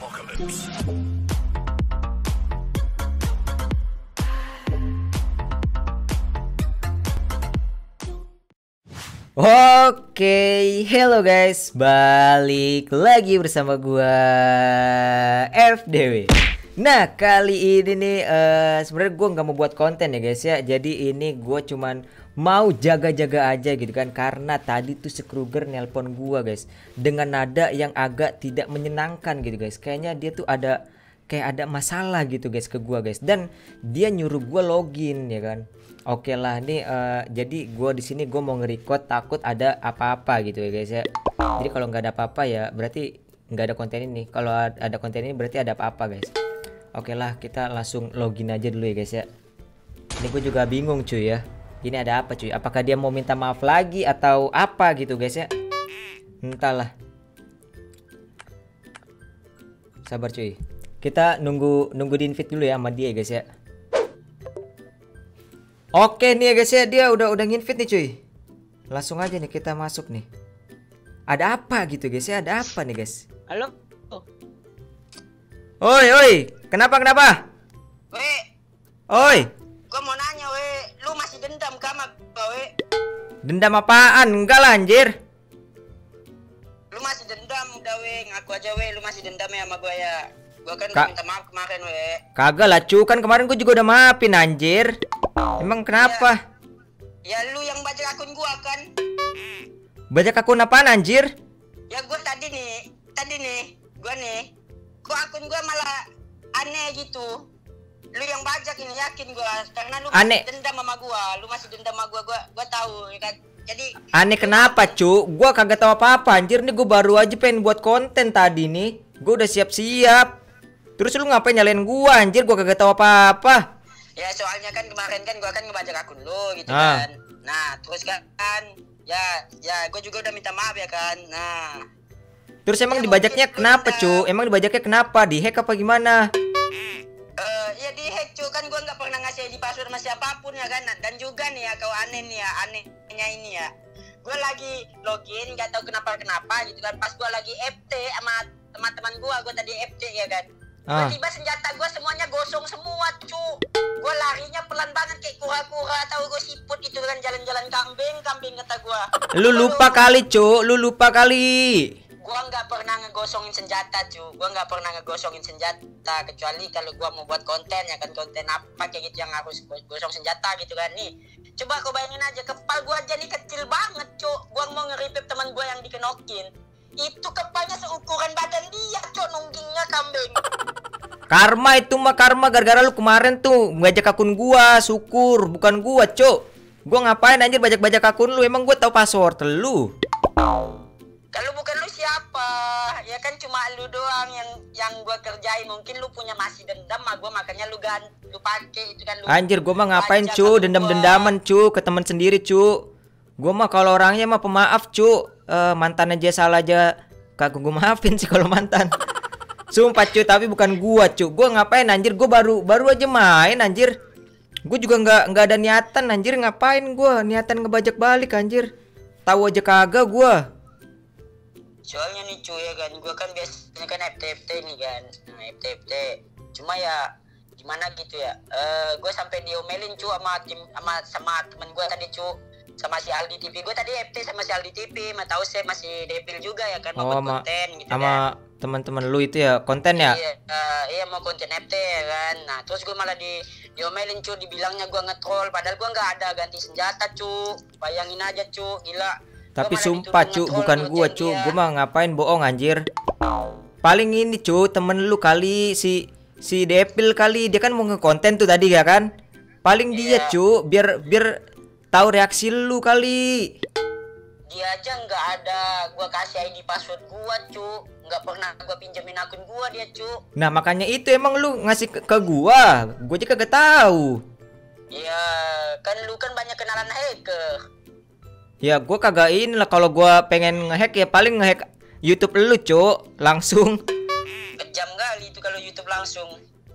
Apocalypse. Oke, hello guys, balik lagi bersama gua FDW. Nah, kali ini nih sebenarnya gua nggak mau buat konten ya guys ya. Jadi ini gua cuman mau jaga-jaga aja gitu kan, karena tadi tuh si Kruger nelpon gua guys dengan nada yang agak tidak menyenangkan gitu guys. Kayaknya dia tuh ada masalah gitu guys ke gua guys, dan dia nyuruh gua login ya kan. Oke lah nih, jadi gua di sini gua mau nge-record, takut ada apa-apa gitu ya guys ya. Jadi kalau nggak ada apa-apa ya berarti nggak ada konten ini. Kalau ada konten ini berarti ada apa-apa guys. Oke lah, kita langsung login aja dulu ya guys ya. Ini gue juga bingung cuy ya. Ini ada apa cuy? Apakah dia mau minta maaf lagi atau apa gitu guys ya? Entahlah. Sabar cuy. Kita nunggu di invite dulu ya sama dia guys ya. Oke nih ya guys ya, dia udah nginvite nih cuy. Langsung aja nih kita masuk nih. Ada apa gitu guys ya? Ada apa nih guys? Halo. Oi, kenapa? Weh, Oi, gua mau nanya lu masih dendam sama gua dendam apaan? Enggak lah anjir. Lu masih dendam udah ngaku aja lu masih dendam ya sama gua ya. Gua kan Kak. minta maaf kemarin Kagak lah cu, kan kemarin gue juga udah maafin anjir. Emang kenapa? Ya lu yang bajak akun gua kan. Bajak akun apaan anjir? Ya gua tadi nih, kok akun gua malah aneh gitu. Lu yang bajak ini, yakin gua, karena lu Aneh. masih dendam sama gua. Lu masih dendam sama gua tahu ya kan. Jadi Aneh kenapa cu? Gua kagak tahu apa-apa anjir, nih gue baru aja pengen buat konten tadi nih. Gue udah siap-siap. Terus lu ngapain nyalain gua anjir? Gua kagak tahu apa-apa. ya soalnya kan kemarin kan gua kan ngebajak akun lu gitu Ah. kan. Nah, terus kan ya gua juga udah minta maaf ya kan. Nah, Terus emang Ya, dibajaknya mungkin kenapa udah. cu? Emang dibajaknya kenapa? Di-hack apa gimana? ya di hack cuy, kan gua nggak pernah ngasih ID password sama siapapun ya kan. Dan juga nih ya, kau aneh nih ya, anehnya ini ya. Gua lagi login nggak tahu kenapa gitu kan. Pas gua lagi FT sama teman-teman gua tadi FT ya kan. Tiba-tiba senjata gua semuanya gosong semua cu. Gua larinya pelan banget kayak kura-kura, tahu gua siput itu kan, jalan-jalan kambing kata gua. Lu lupa kali cu, lu lupa kali. Gua nggak pernah ngegosongin senjata kecuali kalau gua mau buat konten ya kan, konten apa kayak gitu yang harus gosong senjata gitu kan. Nih coba kau bayangin aja, kepal gua aja nih kecil banget cu. Gua mau nge-revive teman gua yang dikenokin, itu kepalnya seukuran badan dia cu, nunggingnya kambing. Karma itu mah, karma gara-gara lu kemarin tuh ngajak akun gua, syukur bukan gua, Cuk. Gua ngapain anjir bajak-bajak akun lu? Emang gua tahu password lu? Kalau bukan lu siapa? Ya kan cuma lu doang yang gua kerjain. Mungkin lu punya masih dendam sama gua, makanya lu pakai itu kan lu. Anjir, gua mah ngapain, bajak Cuk? akun Dendam-dendaman, Cuk, ke teman sendiri, Cuk. Gua mah kalau orangnya mah pemaaf, Cuk. Mantan aja salah aja kagak gua maafin sih kalau mantan. Sumpah cuy, tapi bukan gua cuy. Gua ngapain anjir? Gua baru aja main anjir. Gua juga nggak ada niatan anjir, ngapain gua niatan ngebajak balik anjir. Tahu aja kagak gua. Soalnya nih cuy ya kan, gua kan biasanya kan FTFT nih kan. Nah, FTFT. Cuma ya gimana gitu ya. Gua sampai diomelin cuy sama temen gua tadi cuy. Sama si Aldi TV. Gua tadi FT sama si Aldi TV, tahu saya masih debil juga ya kan, mau buat konten gitu kan. Sama teman-teman lu itu ya, konten ya? Iya mau konten FT ya kan. Nah terus gue malah diomelin cu, dibilangnya gue nge-troll, padahal gue nggak ada ganti senjata cu. Bayangin aja cu, gila. Tapi sumpah cu, bukan gua cu. Gua mah ngapain bohong anjir. Paling ini cu, temen lu kali, si Depil kali, dia kan mau nge-konten tuh tadi ya kan. Paling dia cu, biar tahu reaksi lu kali. Dia aja nggak ada gua kasih ID password gua cu, nggak pernah gua pinjemin akun gua dia cu. Nah makanya itu emang lu ngasih ke gua aja kagak tahu. Iya kan lu kan banyak kenalan hacker. Ya gua kagak ini lah, kalau gua pengen ngehack ya paling ngehack YouTube lu cu, langsung. Kejam kali itu kalau YouTube langsung.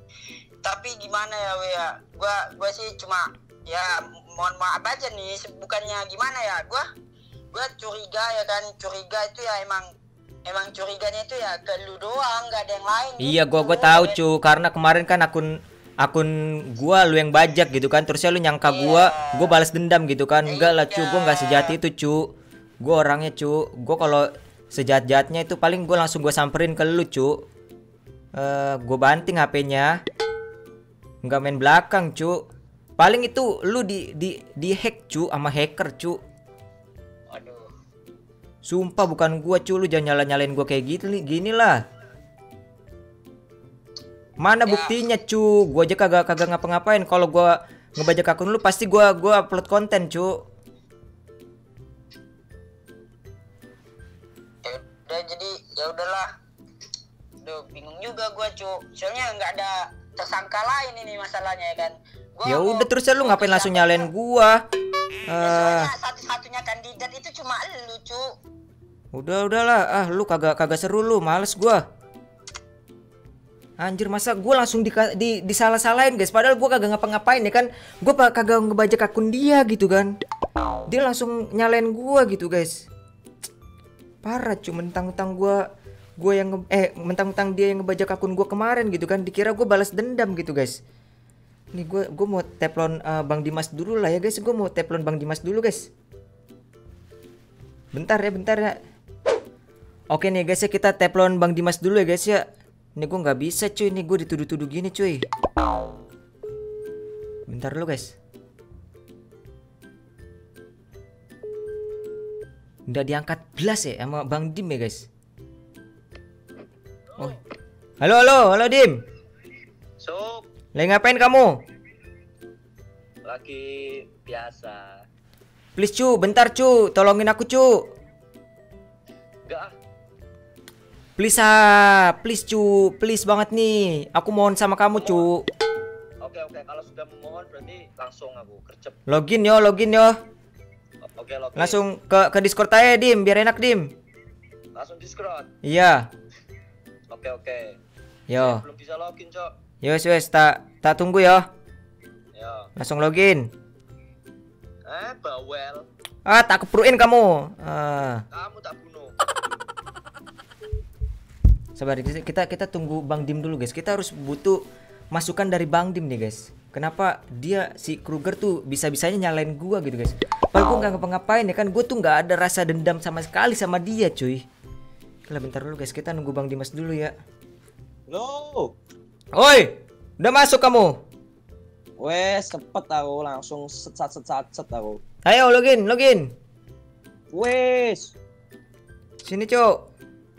Tapi gimana ya gua sih cuma ya mohon maaf aja nih, bukannya gimana ya, gua curiga ya kan, curiga itu ya emang emang curiganya itu ya ke lu doang, nggak ada yang lain. Iya, gitu. gua tahu cu, karena kemarin kan akun gua lu yang bajak gitu kan, terusnya lu nyangka gua balas dendam gitu kan. Enggak lah cu, gua nggak sejati itu cu. Gua orangnya cu, gua kalau sejahat-jahatnya itu paling gua langsung gua samperin ke lu cu. Gua banting HP-nya, nggak main belakang cu. Paling itu lu di hack cu sama hacker cu. Waduh. Sumpah bukan gua cu, lu jangan nyalain gua kayak gitu gini lah. Mana buktinya cu? Gua aja kagak ngapa-ngapain. Kalau gua ngebajak akun lu pasti gua upload konten cu. Ya udah, jadi ya udahlah. Duh, bingung juga gua cu. Soalnya nggak ada tersangka lain ini masalahnya ya kan. Ya udah terus lu ngapain langsung nyalain gua? Soalnya satu-satunya kandidat itu cuma lu cu. Udahlah, lu kagak seru lu, males gua. Anjir, masa gua langsung disalah-salahin guys, padahal gua kagak ngapa-ngapain ya kan. Gua kagak ngebajak akun dia gitu kan. Dia langsung nyalain gua gitu guys. Parah cu, mentang-mentang mentang-mentang dia yang ngebajak akun gua kemarin gitu kan. Dikira gua balas dendam gitu guys. Nih gua mau teplon Bang Dimas dulu lah ya guys. Gua mau teplon Bang Dimas dulu guys. Bentar ya. Oke nih guys ya, kita teplon Bang Dimas dulu ya guys ya. Ini gue nggak bisa cuy, ini gue dituduh-tuduh gini cuy. Bentar dulu guys. Udah diangkat belas ya sama Bang Dim ya guys. Oh. Halo Dim. Sup, Lagi ngapain kamu? lagi biasa. Please cu, bentar cu, tolongin aku cu. Enggak, Please cu, please banget nih. Aku mohon sama kamu cu. oke, kalau sudah memohon berarti langsung aku kerjep. Login yo. Oke, login. Langsung ke Discord aja Dim, biar enak Dim. Langsung Discord. Iya. Oke. Yo. Belum bisa login, Cok. Wes, tak tunggu ya. Ya. Langsung login. Bawel. Tak kepruin kamu. Kamu tak bunuh. Sabar, kita tunggu Bang Dim dulu guys. Kita harus butuh masukan dari Bang Dim nih guys. Kenapa dia si Kruger tuh bisa-bisanya nyalain gua gitu guys. Padahal gua nggak ngapa-ngapain ya kan. Gua tuh nggak ada rasa dendam sama sekali sama dia cuy. Lah bentar dulu guys, kita nunggu Bang Dimas dulu ya. Lo, Oi, udah masuk kamu? wes cepet aku langsung set aku. Ayo login. Wes, Sini cuk.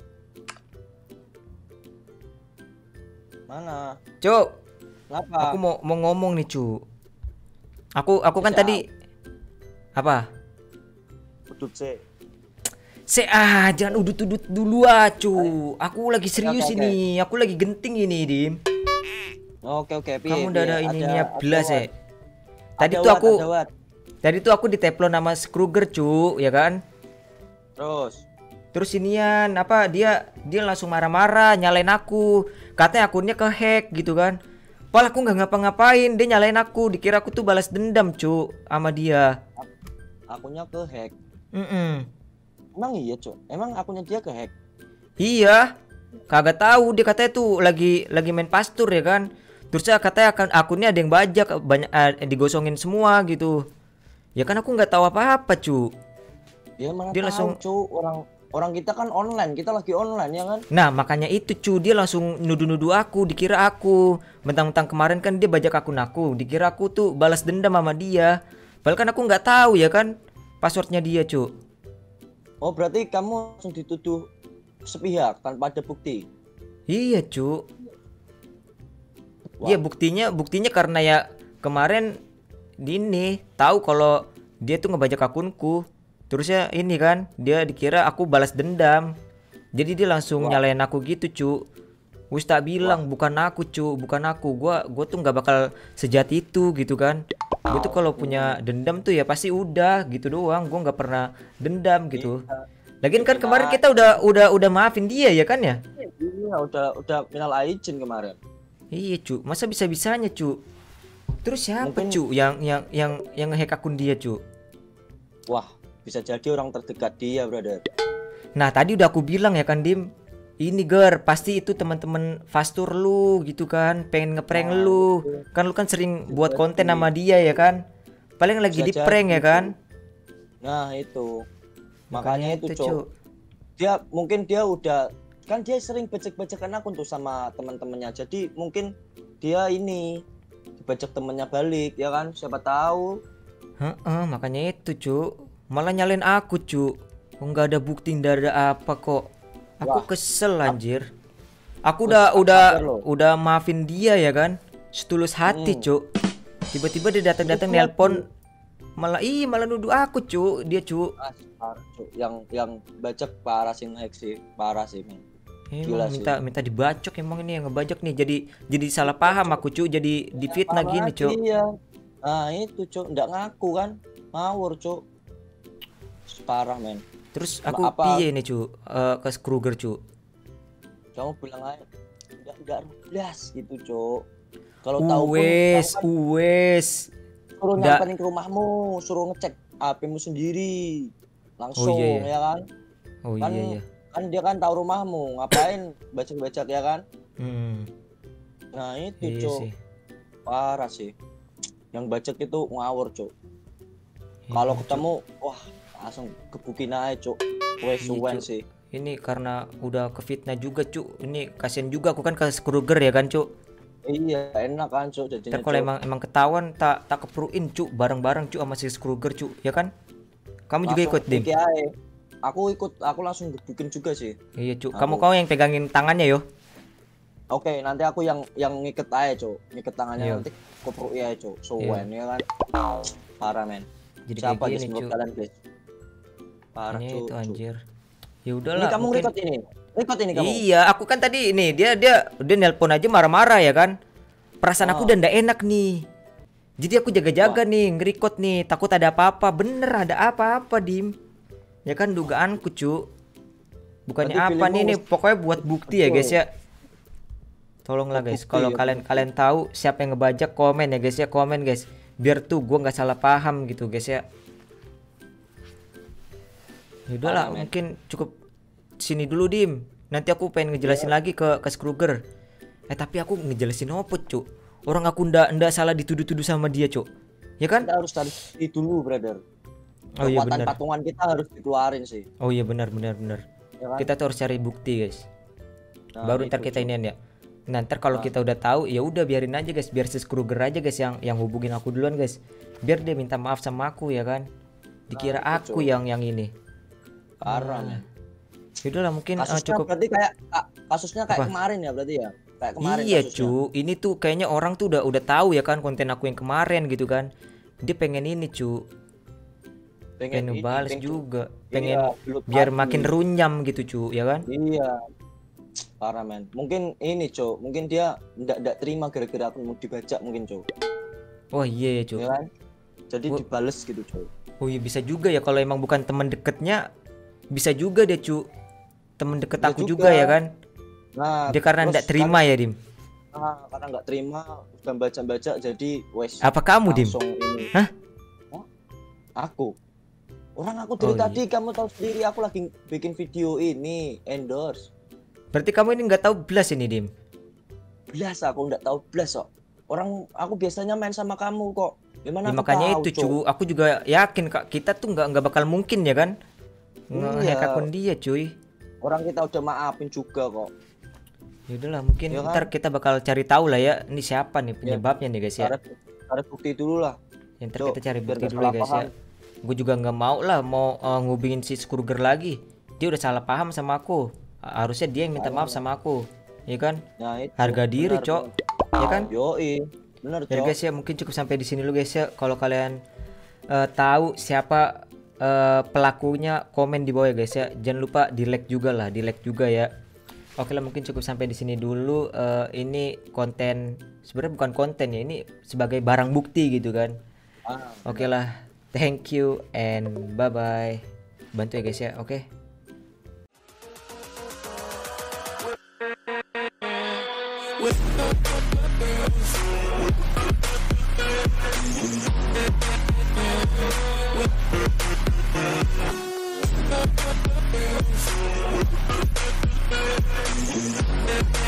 mana? Cuk, Ngapa? aku mau ngomong nih cu. Aku kan Siap. tadi apa? Udut sih. Jangan udut-udut dulu cu. Aku lagi serius Oke. ini. Aku lagi genting ini, Dim. Oke, Kamu udah ada ininya belas ya. Tadi Tadi tuh aku diteplon sama Kruger cu, ya kan? Terus Inian apa dia langsung marah-marah nyalain aku. Katanya akunnya kehack gitu kan. Padahal aku nggak ngapa-ngapain, dia nyalain aku. Dikira aku tuh balas dendam cu sama dia. akunnya kehack. Mm-mm. Emang iya, Cok? Emang akunnya dia kehack? Iya, kagak tahu, dia katanya tuh lagi main pastur ya kan. Terusnya katanya akunnya ada yang bajak, banyak digosongin semua gitu. Ya kan aku nggak tahu apa-apa cu. Dia mana Dia tahu, langsung- Cok. Orang kita kan online, kita lagi online ya kan? Nah makanya itu cu, dia langsung nuduh-nuduh aku, dikira aku mentang-mentang kemarin kan dia bajak akun aku, dikira aku tuh balas dendam sama dia. Padahal kan aku nggak tahu ya kan passwordnya dia cu. Oh, berarti kamu langsung dituduh sepihak tanpa ada bukti. Iya cu. Wah. Iya buktinya karena ya kemarin ini tahu kalau dia tuh ngebajak akunku. Terusnya ini kan dia dikira aku balas dendam. Jadi dia langsung Wah. nyalain aku gitu cu. Wis tak bilang bukan aku cu, bukan aku. Gua tuh nggak bakal sejahat itu gitu kan. Gue tuh kalau punya dendam tuh ya pasti udah gitu doang. Gua nggak pernah dendam gitu. Lagian kan kemarin kita udah maafin dia ya kan ya. Iya, udah minal aijin kemarin. Iya cu, masa bisa-bisanya cu. Terus siapa Mungkin- cu yang ngehack akun dia cu? Wah, bisa jadi orang terdekat dia, brother. Nah tadi udah aku bilang ya kan Dim, ini Ger pasti itu teman-teman Fastur lu gitu kan, pengen ngeprank lu. Kan lu kan sering buat konten sama dia ya kan. Paling lagi di Bisa prank ya jadi, kan. Nah itu makanya itu Cuk. Cuk. Dia mungkin dia udah kan dia sering bajak-bajakan akun tuh sama teman-temannya. Jadi mungkin dia ini dibajak temennya balik ya kan, siapa tahu. Heeh, makanya itu Cuk. Malah nyalain aku Cuk. Nggak ada bukti, nggak ada apa kok. Aku Wah. kesel anjir. Aku Sabar lo. udah maafin dia ya kan. Setulus hati Cuk. Tiba-tiba dia datang-datang nelpon malah nuduh aku Cuk. Dia Cuk. Parah, Cuk. Yang bajak parah sih, nge-hack sih, parah sih men. Gila Emang sih. minta dibacok emang ini yang ngebajak nih. Jadi salah paham aku Cuk. Jadi difitnah Parah gini Cuk. Iya. Nah itu Cuk, nggak ngaku kan, ngawur Cuk. Parah men. Terus aku Apa? piye nih Cuk ke Kruger Cuk. Kamu bilang aja nggak rulas gitu Cuk. Kalau tahu pun Uwes, kamu kan uwes. suruh Nggak. nyamperin ke rumahmu, suruh ngecek HP-mu sendiri langsung iya. ya kan. Oh Kan iya. kan dia kan tahu rumahmu, ngapain bajak-bajak ya kan. Hmm, Nah itu iya Cuk, sih. parah sih. Yang bajak itu ngawur Cuk. Iya, Kalau Cuk. ketemu wah langsung gebukin aja Cuk. Wes Iya, suwen Cuk. sih. Ini karena udah kefitnah juga Cuk. Ini kasihan juga aku kan ke Kruger ya kan Cuk. Iya enak kan Cuk jadinya Ntar kalau Cuk. emang ketahuan tak kepruin Cuk bareng-bareng Cuk sama si Kruger Cuk ya kan. Kamu juga Langsung ikut Dim. iki aja. Aku ikut, aku langsung gebukin juga sih. Iya Cuk. Aku. Kamu yang pegangin tangannya yo. Oke, nanti aku yang ngiket aja, Cuk. Ngiket tangannya Iya. nanti koprok ya, Cuk. Suwen ya kan. Parah, men. Jadi Siapa kayak guys gini menurut Cuk. kalian, guys? Parah, Ini Cuk. itu Cuk. anjir. Ya Ini udahlah. kamu mungkin- record ini. Record ini kamu. Iya, aku kan tadi ini dia nelpon aja marah-marah ya kan. Perasaan aku Oh. udah ndak enak nih. Jadi aku jaga-jaga nih, nge-record nih, takut ada apa-apa. Bener ada apa-apa, Dim. Ya kan dugaanku, Cuk. Bukannya Berarti apa nih feelingmu pokoknya buat bukti ya, Betul. guys ya. Tolonglah guys, Bukti kalau ya, kalian tahu siapa yang ngebajak komen ya guys ya, komen guys. Biar tuh gua nggak salah paham gitu, guys ya. Yaudahlah, Parah, men. mungkin cukup sini dulu, Dim. Nanti aku pengen ngejelasin lagi ke Kruger. Tapi aku ngejelasin apa, Cuk? Orang aku ndak salah dituduh-tuduh sama dia, Cuk. Ya kan? Kita harus cari bukti dulu, brother. Oh iya Kekuatan benar. patungan kita harus dikeluarin sih. Oh iya benar. Ya kan? Kita tuh harus cari bukti, guys. Nah, Baru ntar itu, kita Cuk. inian ya. Nah, ntar kalau kita udah tahu ya udah biarin aja, guys. Biar si Kruger aja, guys, yang hubungin aku duluan, guys. Biar dia minta maaf sama aku ya kan. Dikira Nah, itu, aku Cuk. yang ini. Parah, men. Yaudahlah mungkin Kasusnya cukup. berarti kasusnya kayak Apa? kemarin ya berarti ya. Kayak kemarin Iya kasusnya. cu, ini tuh kayaknya orang tuh udah tahu ya kan konten aku yang kemarin gitu kan. Dia pengen ini cu, pengen ini, ngebales pengen- juga, Iya, pengen belut biar lagi. makin runyam gitu cu, ya kan? Iya. Parah men. Mungkin ini Cok, mungkin dia ndak terima gara-gara aku mau dibajak mungkin Cok. Wah iya ya cu. Ya kan? Jadi Gua- dibales gitu Cok. Oh iya bisa juga ya kalau emang bukan teman deketnya, bisa juga deh cu, temen deket Bisa aku juga. juga ya kan? Nah, Dia karena terus ndak terima ya Dim. karena nggak terima udah baca-baca jadi wes Apa kamu Dim? langsung ini. Hah? Hah? Aku. Orang aku dari Oh, iya. tadi kamu tahu sendiri aku lagi bikin video ini endorse. Berarti kamu ini nggak tahu belas ini Dim? Belas aku nggak tahu belas kok. Orang aku biasanya main sama kamu kok. Gimana Ya, aku makanya tahu, itu Cok? cu, aku juga yakin kak kita tuh nggak bakal mungkin ya kan? Nge-hack Iya. akun dia cuy. Orang kita udah maafin juga kok. Yaudahlah mungkin Ya kan? ntar kita bakal cari tahu lah ya ini siapa nih penyebabnya nih guys ya. Cari bukti dulu lah. Ya, ntar Cok, kita cari biar bukti gak dulu ya salah guys ya. paham. Gue juga nggak mau lah mau ngubungin si Kruger lagi. Dia udah salah paham sama aku. Harusnya dia yang minta maaf sama aku. Ya kan? Nah, itu. Harga diri, Benar, Cok. benar. Ya kan? Yoi. Bener, Ya Cok. guys ya mungkin cukup sampai di sini dulu guys ya. Kalau kalian tahu siapa pelakunya komen di bawah ya guys ya. Jangan lupa di like juga lah, di like juga ya. Oke lah mungkin cukup sampai di sini dulu. Ini konten sebenarnya bukan konten ya, ini sebagai barang bukti gitu kan. Oke lah, thank you and bye bye. Bantu ya guys ya, oke. We'll be right back. ya.